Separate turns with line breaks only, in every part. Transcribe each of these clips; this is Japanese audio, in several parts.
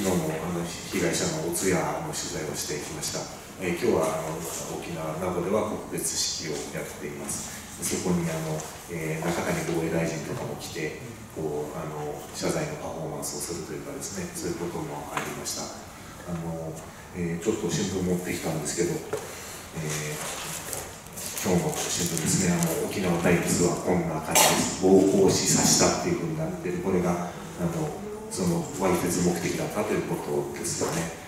昨日の被害者のお通夜の取材をしてきました。今日は沖縄などでは告別式をやっています。そこに中谷防衛大臣とかも来て謝罪のパフォーマンスをするというかですね、そういうこともありました。ちょっと新聞持ってきたんですけど、今日の新聞ですね、沖縄大仏はこんな感じです。暴行し刺したっていうふうになっている、これがそのわいせつ目的だったということですよね。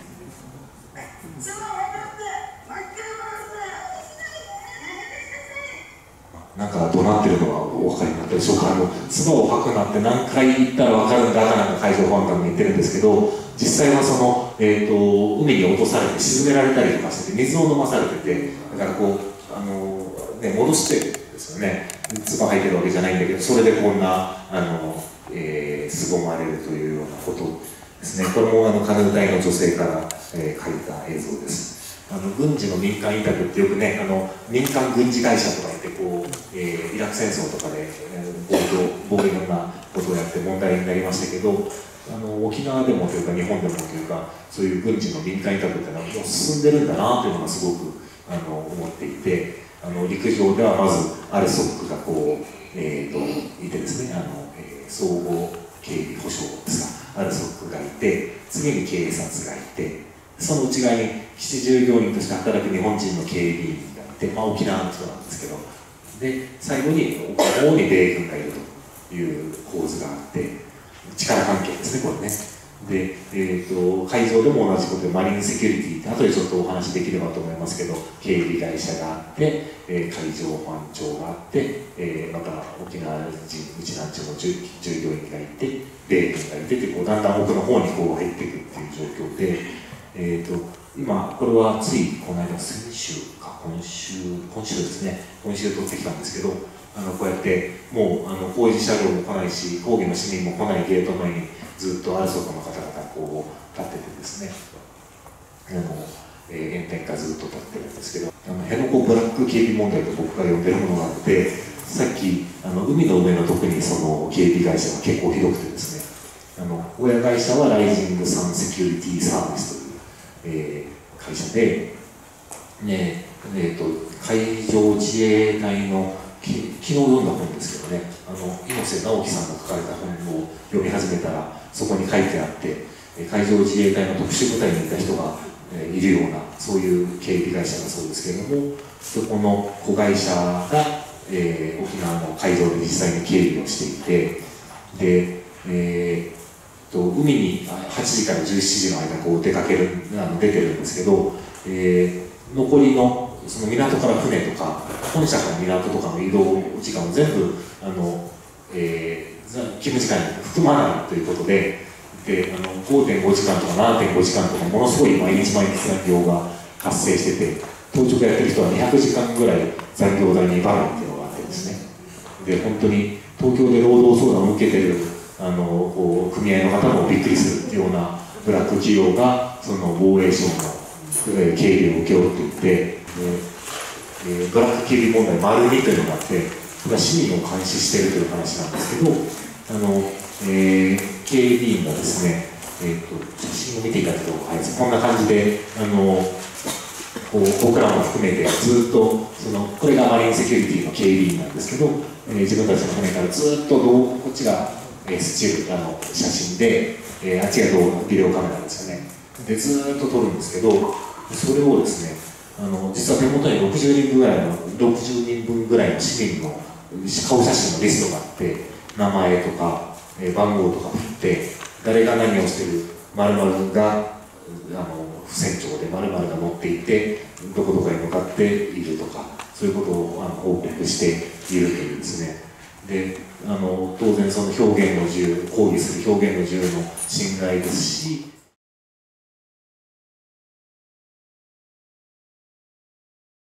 なんか怒鳴ってるのがお分かりになったでしょうか。唾を吐くなって何回言ったら分かるんだかなんか海上保安官が言ってるんですけど、実際は海に落とされて沈められたりとかしてて、水を飲まされてて、だから戻してるんですよね。唾吐いてるわけじゃないんだけど、それでこんな凄まれるというようなことですね。これもカナダ隊の女性から、書いた映像です。軍事の民間委託ってよくね、民間軍事会社とか言ってイラク戦争とかで暴力なことをやって問題になりましたけど、沖縄でもというか日本でもというか、そういう軍事の民間委託っていうのはもう進んでるんだなというのがすごく思っていて、陸上ではまずALSOKがいてですね、総合警備保障ですか、ALSOKがいて、次に警察がいて、その内側に基地従業員として働く日本人の警備員がいて、沖縄の人なんですけど、で最後に主に米軍がいるという構図があって、力関係ですね、これね。で、海上でも同じことでマリンセキュリティって後でちょっとお話できればと思いますけど、警備会社があって、海上保安庁があって、また沖縄人日南町の従業員がいて、米軍がいてってだんだん奥の方に入っていくっていう状況で、今これはついこの間先週か今週ですね、今週取ってきたんですけど、こうやってもう工事車両も来ないし、抗議の市民も来ないゲート前にずっとALSOKの方々立っててですね、炎天下ずっと立ってるんですけど、辺野古ブラック警備問題と僕が呼んでるものがあって、さっき海の上の特にその警備会社が結構ひどくてですね、親会社はライジングサンセキュリティサービスという、会社で、海上自衛隊の昨日読んだ本ですけどね、猪瀬直樹さんが書かれた本を読み始めたら、そこに書いてあって、海上自衛隊の特殊部隊にいた人がいるような、そういう警備会社だそうですけれども、そこの子会社が、沖縄の海上で実際に警備をしていて、で、海に8時から17時の間出かける出てるんですけど、残りのその港から船とか本社から港とかの移動時間を全部勤務時間に含まないということで、5.5 時間とか 7.5 時間とかものすごい毎日残業が発生してて、当直やってる人は200時間ぐらい残業代に払うっていうのがあってですね、で本当に東京で労働相談を受けてる組合の方もびっくりするっていうようなブラック企業がその防衛省の警備を請け負っていて、ブラック警備問題丸2というのがあって、これは市民を監視しているという話なんですけど、警備員がですね、写真を見ていただくと、こんな感じで僕らも含めてずっとこれがマリンセキュリティの警備員なんですけど、自分たちの船からずっとこっちがスチール写真で、あっちがビデオカメラですよね。でずっと撮るんですけど、それをですね、実は手元に60人分ぐらいの市民の顔写真のリストがあって、名前とか番号とか振って、誰が何をしてる、〇〇が船長で〇〇が乗っていて、どこどこに向かっているとか、そういうことを報告しているというですね。で当然その表現の自由、抗議する表現の自由の侵害ですし、